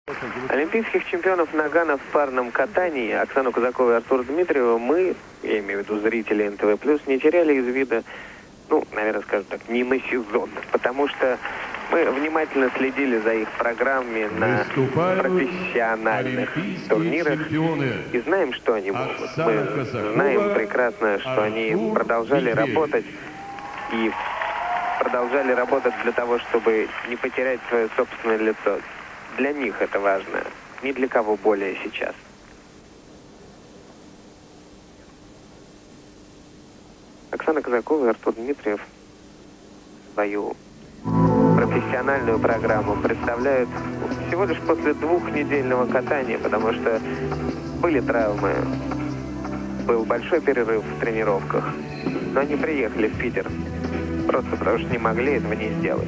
Олимпийских чемпионов Нагана в парном катании Оксану Казакову и Артура Дмитриева мы, я имею в виду зрители НТВ+, не теряли из вида, ну, наверное, скажем так, не на сезон, потому что мы внимательно следили за их программами на профессиональных турнирах и знаем, что они могут. Мы знаем прекрасно, что они продолжали работать и продолжали работать для того, чтобы не потерять свое собственное лицо. Для них это важно, ни для кого более сейчас. Оксана Казакова и Артур Дмитриев свою профессиональную программу представляют всего лишь после двухнедельного катания, потому что были травмы, был большой перерыв в тренировках, но они приехали в Питер просто потому что не могли этого не сделать.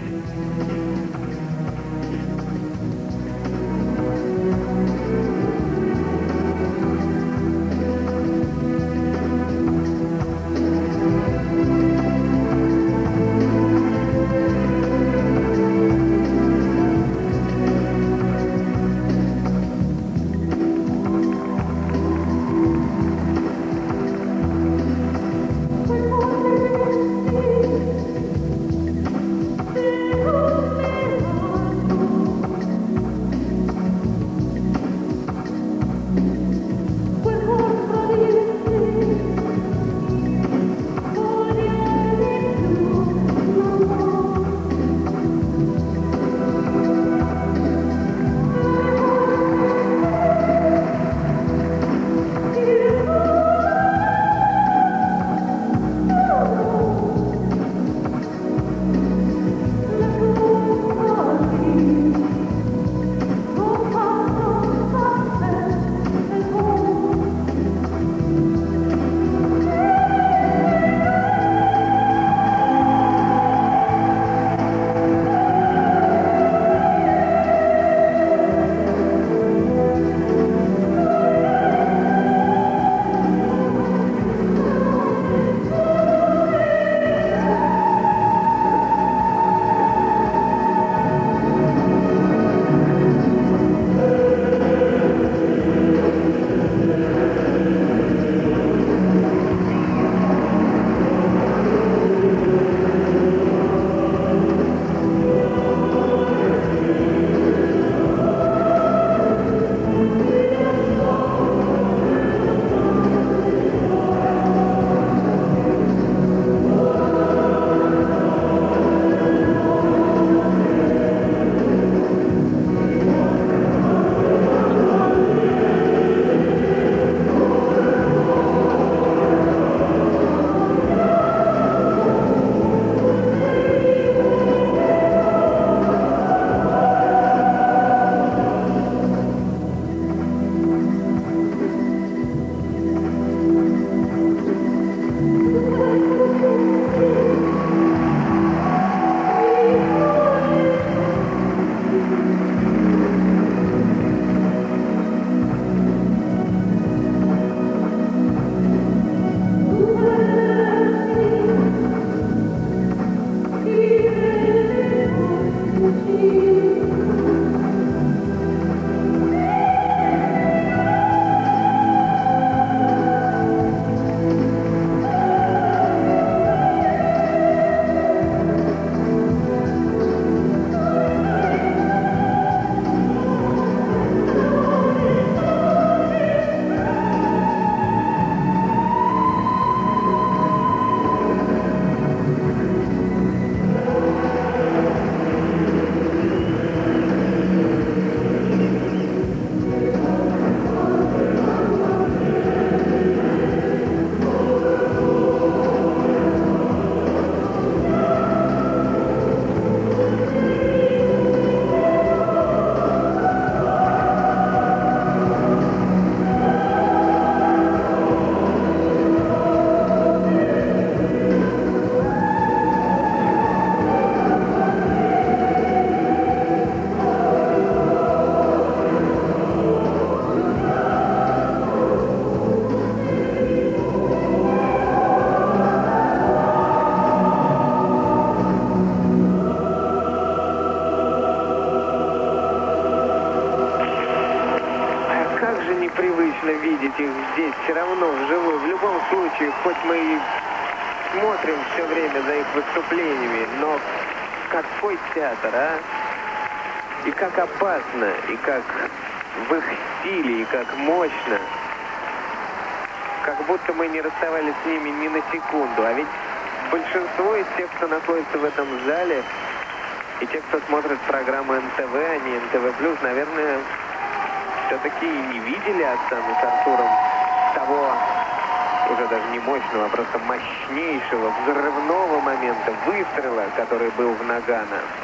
непривычно видеть их здесь, все равно вживую. В любом случае, хоть мы и смотрим все время за их выступлениями, но какой театр, а? И как опасно, и как в их стиле, и как мощно. Как будто мы не расставались с ними ни на секунду. А ведь большинство из тех, кто находится в этом зале, и те, кто смотрит программу НТВ, а не НТВ+, наверное, все-таки и не видели Оксану с Артуром того, уже даже не мощного, а просто мощнейшего взрывного момента, выстрела, который был в Нагано.